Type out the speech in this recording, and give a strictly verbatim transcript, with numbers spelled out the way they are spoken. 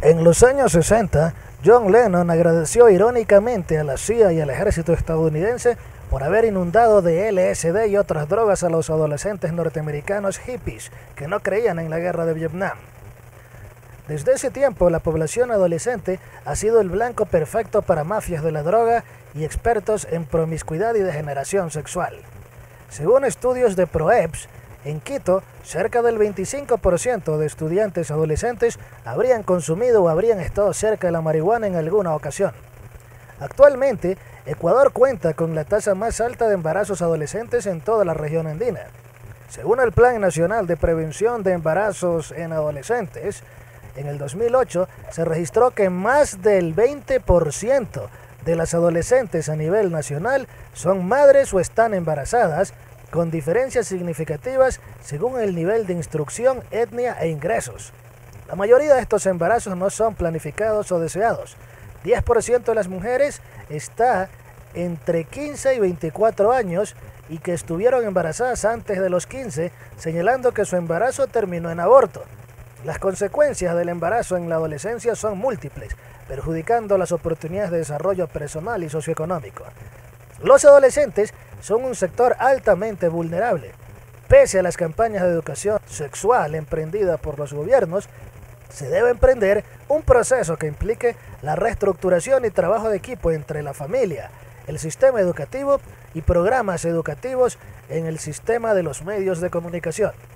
En los años sesenta, John Lennon agradeció irónicamente a la C I A y al ejército estadounidense por haber inundado de L S D y otras drogas a los adolescentes norteamericanos hippies que no creían en la guerra de Vietnam. Desde ese tiempo, la población adolescente ha sido el blanco perfecto para mafias de la droga y expertos en promiscuidad y degeneración sexual. Según estudios de ProEps, en Quito, cerca del veinticinco por ciento de estudiantes adolescentes habrían consumido o habrían estado cerca de la marihuana en alguna ocasión. Actualmente, Ecuador cuenta con la tasa más alta de embarazos adolescentes en toda la región andina. Según el Plan Nacional de Prevención de Embarazos en Adolescentes, en el dos mil ocho se registró que más del veinte por ciento de las adolescentes a nivel nacional son madres o están embarazadas, con diferencias significativas según el nivel de instrucción, etnia e ingresos. La mayoría de estos embarazos no son planificados o deseados. diez por ciento de las mujeres está entre quince y veinticuatro años y que estuvieron embarazadas antes de los quince, señalando que su embarazo terminó en aborto. Las consecuencias del embarazo en la adolescencia son múltiples, perjudicando las oportunidades de desarrollo personal y socioeconómico. Los adolescentes son un sector altamente vulnerable. Pese a las campañas de educación sexual emprendidas por los gobiernos, se debe emprender un proceso que implique la reestructuración y trabajo de equipo entre la familia, el sistema educativo y programas educativos en el sistema de los medios de comunicación.